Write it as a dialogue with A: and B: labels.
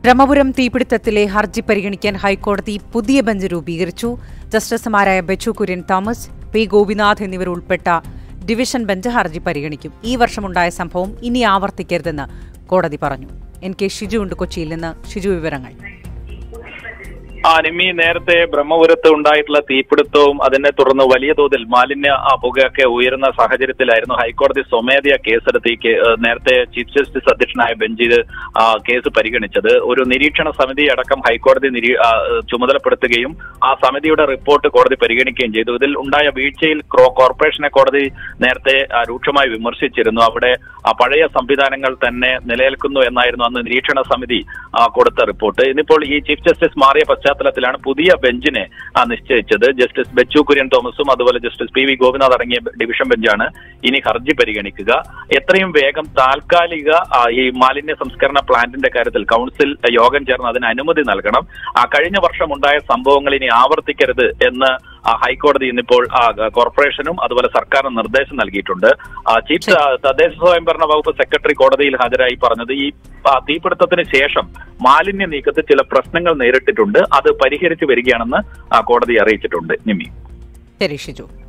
A: ബ്രഹ്മപുരം തീപിടുത്തത്തിലെ ഹർജി പരിഗണിക്കാൻ ഹൈക്കോടതി പുതിയ ബെഞ്ച് രൂപീകരിച്ചു. ജസ്റ്റിസുമാരായ ബെച്ചു കുര്യൻ തോമസ്, പി ഗോപിനാഥ് എന്നിവരുൾപ്പെട്ട ഡിവിഷൻ ബെഞ്ച് ഹർജി പരിഗണിക്കും. ഈ വർഷമുണ്ടായ സംഭവം ഇനി ആവർത്തിക്കരുതെന്ന് കോടതി പറഞ്ഞു. NK ഷിജു ഉണ്ട് കൊച്ചിയിൽ നിന്ന്. ഷിജു, വിവരങ്ങൾ.
B: നിമ്മി, നേരത്തെ ബ്രഹ്മപുരത്ത് ഉണ്ടായിട്ടുള്ള തീപിടുത്തവും അതിനെ തുടർന്ന് വലിയ തോതിൽ മാലിന്യ പുകയൊക്കെ ഉയരുന്ന സാഹചര്യത്തിലായിരുന്നു ഹൈക്കോടതി സ്വമേധയാ കേസെടുത്ത് നേരത്തെ ചീഫ് ജസ്റ്റിസ് അധ്യക്ഷനായ ബെഞ്ച് കേസ് പരിഗണിച്ചത്. ഒരു നിരീക്ഷണ സമിതി അടക്കം ഹൈക്കോടതി ചുമതലപ്പെടുത്തുകയും ആ സമിതിയുടെ റിപ്പോർട്ട് കോടതി പരിഗണിക്കുകയും ചെയ്തു. ഇതിൽ ഉണ്ടായ വീഴ്ചയിൽ കോർപ്പറേഷനെ കോടതി നേരത്തെ രൂക്ഷമായി വിമർശിച്ചിരുന്നു. അവിടെ പഴയ സംവിധാനങ്ങൾ തന്നെ നിലനിൽക്കുന്നു എന്നായിരുന്നു അന്ന് നിരീക്ഷണ സമിതി കൊടുത്ത റിപ്പോർട്ട്. ഇന്നിപ്പോൾ ഈ ചീഫ് ജസ്റ്റിസ് മാറിയ പശ്ചാത്തലത്തിലാണ് പുതിയ ബെഞ്ചിനെ നിശ്ചയിച്ചത്. ജസ്റ്റിസ് ബെച്ചു കുര്യൻ തോമസും അതുപോലെ ജസ്റ്റിസ് PV ഗോപിനാഥ് അടങ്ങിയ ഡിവിഷൻ ബെഞ്ചാണ് ഇനി ഹർജി പരിഗണിക്കുക. എത്രയും വേഗം താൽക്കാലിക ഈ മാലിന്യ സംസ്കരണ പ്ലാന്റിന്റെ കാര്യത്തിൽ കൗൺസിൽ യോഗം ചേർന്ന് അതിന് അനുമതി നൽകണം. കഴിഞ്ഞ വർഷം ഉണ്ടായ സംഭവങ്ങൾ ഇനി ആവർത്തിക്കരുത് എന്ന് ഹൈക്കോടതി ഇന്നിപ്പോൾ കോർപ്പറേഷനും അതുപോലെ സർക്കാരിനും നിർദ്ദേശം നൽകിയിട്ടുണ്ട്. ചീഫ് തദ്ദേശ സ്വയംഭരണ വകുപ്പ് സെക്രട്ടറി കോടതിയിൽ ഹാജരായി പറഞ്ഞത് ഈ തീപിടുത്തത്തിന് ശേഷം മാലിന്യ നീക്കത്തിൽ ചില പ്രശ്നങ്ങൾ നേരിട്ടിട്ടുണ്ട്, അത് പരിഹരിച്ചു വരികയാണെന്ന് കോടതി അറിയിച്ചിട്ടുണ്ട്. നിമ്മി.
A: ശരി ഷിജു.